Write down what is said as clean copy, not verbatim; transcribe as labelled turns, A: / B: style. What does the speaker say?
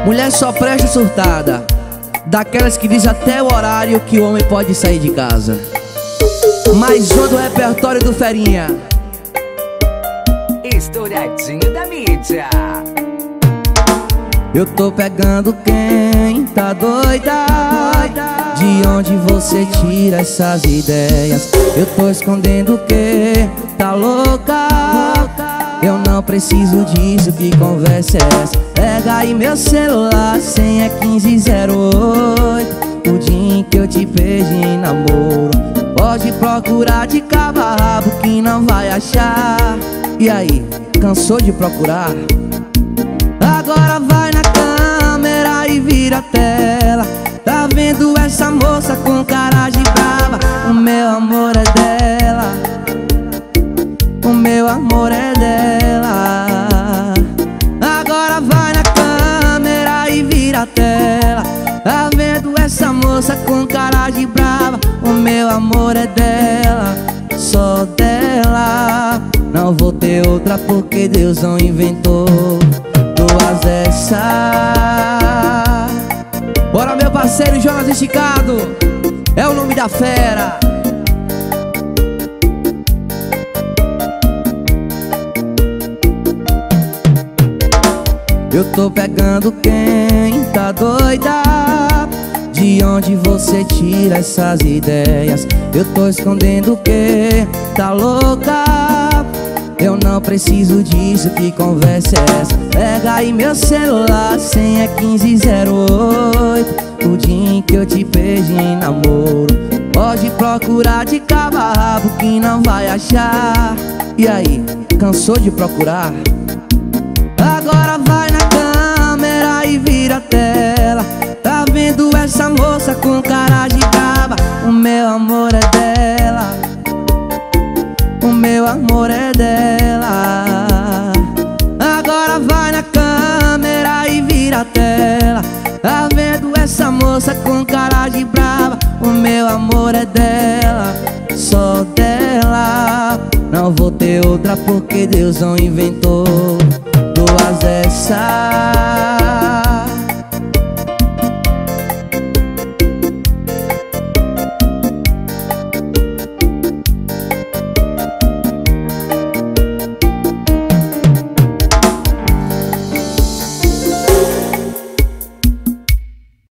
A: Mulher só presta surtada, daquelas que diz até o horário que o homem pode sair de casa. Mais um do repertório do Ferinha.
B: Estouradinho da mídia.
A: Eu tô pegando quem tá doida. De onde você tira essas ideias? Eu tô escondendo o que? Tá louca? Eu não preciso disso, que conversa é essa? Pega aí meu celular, senha 1508. O dia em que eu te perdi em namoro. Pode procurar de cabo a rabo que não vai achar. E aí, cansou de procurar? Agora vai na câmera e vira a tela. Tá vendo essa moça com cara de brava? O meu amor é dela, o meu amor é dela. Agora vai na câmera e vira a tela. Tá vendo essa moça com cara de brava? O meu amor é dela, só dela. Não vou ter outra porque Deus não inventou duas dessa. Bora, meu parceiro Jonas Esticado, é o nome da fera. Eu tô pegando quem tá doida. De onde você tira essas ideias? Eu tô escondendo o que? Tá louca? Eu não preciso disso, que conversa é essa? Pega aí meu celular, senha 1508. O dia em que eu te perdi em namoro. Pode procurar de cabo a rabo que não vai achar. E aí, cansou de procurar? Agora vai na câmera e vira a tela. Tá vendo essa moça com cara de brava? O meu amor é dela, o meu amor é dela. Agora vai na câmera e vira a tela. Tá vendo essa moça com cara de brava? O meu amor é dela, só dela. Não vou ter outra porque Deus não inventou duas dessas.